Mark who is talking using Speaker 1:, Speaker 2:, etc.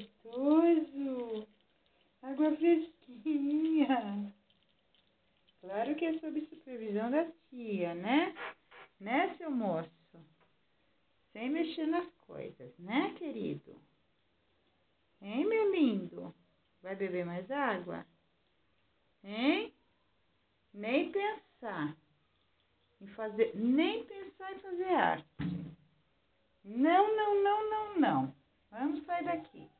Speaker 1: gostoso. Água fresquinha. Claro que é sob supervisão da tia, né? Né, seu moço? Sem mexer nas coisas, né, querido? Hein, meu lindo? Vai beber mais água? Hein? Nem pensar em fazer arte. Não, não, não, não, não. Vamos sair daqui.